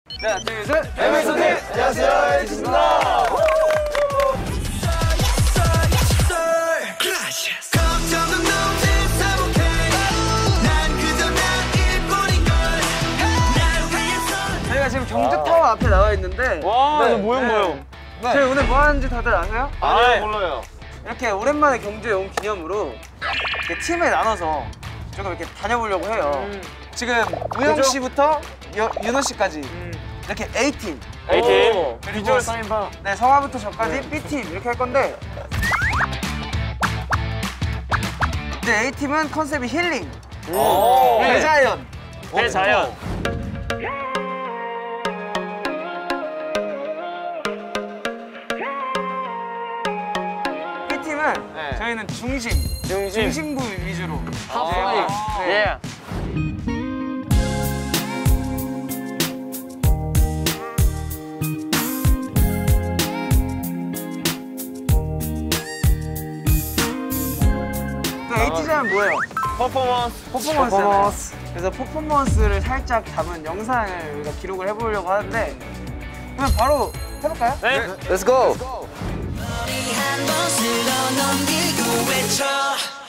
하나, 둘, 셋. 에이티즈! 안녕하세요, 에이티즈입니다. 저희가 지금 경주타워 앞에 나와 있는데 와, 네, 이거 뭐요? 네. 저희 오늘 뭐 하는지 다들 아세요? 아니요, 몰라요. 이렇게 오랜만에 경주에 온 기념으로 이렇게 팀에 나눠서 조금 이렇게 다녀보려고 해요. 지금 우영 씨부터 윤호 씨까지 이렇게 A팀. A팀. 비주얼 사인방. 네, 성화부터 저까지 B팀 이렇게 할 건데 네, A팀은 컨셉이 힐링. 대자연. 대자연. B팀은 네. 저희는 중심부 위주로. 예. 또 A팀은 뭐예요? 퍼포먼스. 그래서 퍼포먼스를 살짝 담은 영상을 우리가 기록을 해보려고 하는데 그럼 바로 해볼까요? 네. Let's go. 머리 한 번 쓸어 넘기고 외쳐